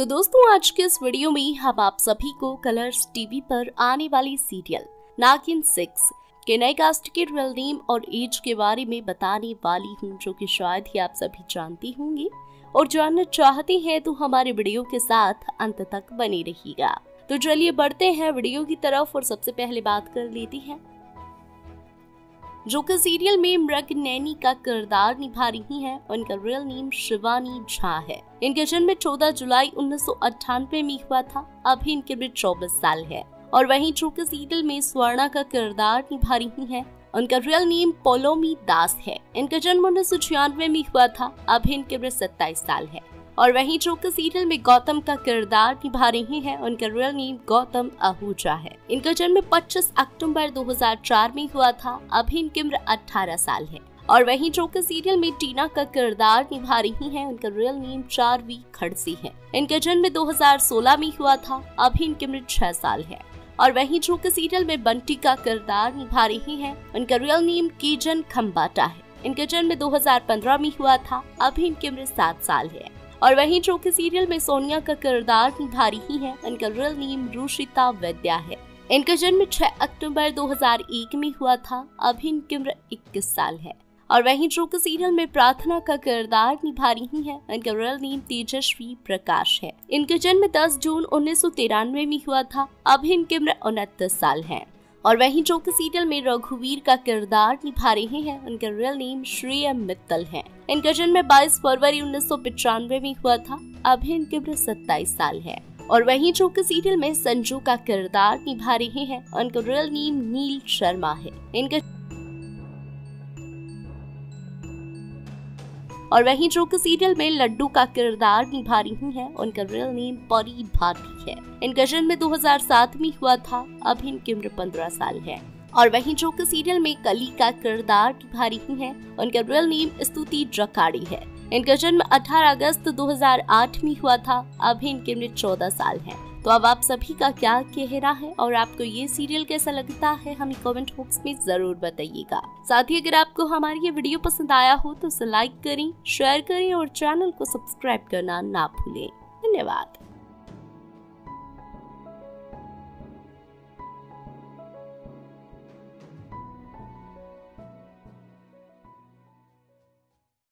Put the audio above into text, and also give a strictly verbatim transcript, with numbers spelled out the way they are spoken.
तो दोस्तों आज के इस वीडियो में हम आप सभी को कलर्स टीवी पर आने वाली सीरियल नागिन सिक्स के नए कास्ट के रियल नेम और एज के बारे में बताने वाली हूँ, जो कि शायद ही आप सभी जानती होंगे और जानना चाहते हैं तो हमारे वीडियो के साथ अंत तक बने रहिएगा। तो चलिए बढ़ते हैं वीडियो की तरफ और सबसे पहले बात कर लेते हैं जो कि सीरियल में मृग नैनी का किरदार निभा रही हैं। उनका रियल नेम शिवानी झा है। इनका जन्म चौदह जुलाई उन्नीस सौ अट्ठानवे में हुआ था। अभी इनकी उम्र चौबीस साल है। और वहीं जो कि सीरियल में स्वर्णा का किरदार निभा रही हैं, उनका रियल नेम पोलोमी दास है। इनका जन्म उन्नीस सौ छियानवे में हुआ था। अभी इनकी उम्र सत्ताईस साल है। और वहीं जो कि सीरियल में गौतम का किरदार निभा रही हैं, उनका रियल नेम गौतम आहूजा है। इनका जन्म पच्चीस अक्टूबर दो हज़ार चार में हुआ था। अभी इनकी उम्र अठारह साल है। और वहीं जो कि सीरियल में टीना का किरदार निभा रही हैं, उनका रियल नेम चारवी खड़सी है। इनका जन्म दो हज़ार सोलह में हुआ था। अभी इनकी उम्र छह साल है। और वहीं जो कि सीरियल में बंटी का किरदार निभा रही हैं, उनका रियल नेम कीजन खम्बाटा है। इनका जन्म दो हज़ार पंद्रह में हुआ था। अभी इनकी उम्र सात साल है। और वहीं जो कि सीरियल में सोनिया का किरदार निभा रही हैं, उनका रियल नेम रुशिता वैद्या है। इनका जन्म छह अक्टूबर दो हज़ार एक में हुआ था। अभी इनकी उम्र इक्कीस साल है। और वहीं जो कि सीरियल में प्रार्थना का किरदार निभा रही हैं, उनका रियल नेम तेजस्वी प्रकाश है। इनका जन्म दस जून उन्नीस सौ तिरानवे में हुआ था। अभी इनकी उम्र उनतीस साल है। और वहीं जो कि सीरियल में रघुवीर का किरदार निभा रहे हैं, उनका रियल नेम श्रेया मित्तल है। इनका जन्म बाईस फरवरी उन्नीस सौ पचानवे में हुआ था। अभी इनकी उम्र सत्ताईस साल है। और वहीं जो कि सीरियल में संजू का किरदार निभा रहे हैं, उनका रियल नेम नील शर्मा है। इनका और वहीं जो कि सीरियल में लड्डू का किरदार निभा रही हैं, उनका रियल नेम परी भाटी है। इनका जन्म दो हज़ार सात में हुआ था। अभी इनकी उम्र पंद्रह साल है। और वहीं जो कि सीरियल में कली का किरदार निभा रही हैं, उनका रियल नेम स्तुति जकाड़ी है। इनका जन्म अठारह अगस्त दो हज़ार आठ में हुआ था। अभी इनकी उम्र चौदह साल है। तो अब आप सभी का क्या कहना है और आपको ये सीरियल कैसा लगता है, हमें कमेंट बॉक्स में जरूर बताइएगा। साथ ही अगर आपको हमारी ये वीडियो पसंद आया हो तो इसे लाइक करें, शेयर करें और चैनल को सब्सक्राइब करना ना भूलें। धन्यवाद।